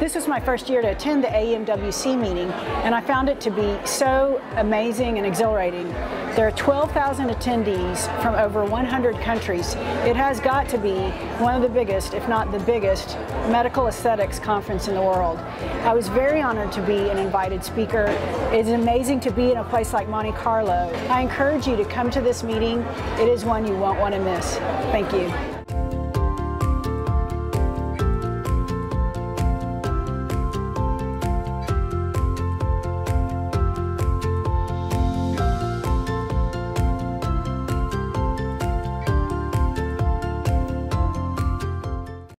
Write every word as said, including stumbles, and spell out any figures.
This was my first year to attend the A E M W C meeting, and I found it to be so amazing and exhilarating. There are twelve thousand attendees from over one hundred countries. It has got to be one of the biggest, if not the biggest, medical aesthetics conference in the world. I was very honored to be an invited speaker. It's amazing to be in a place like Monte Carlo. I encourage you to come to this meeting. It is one you won't want to miss. Thank you.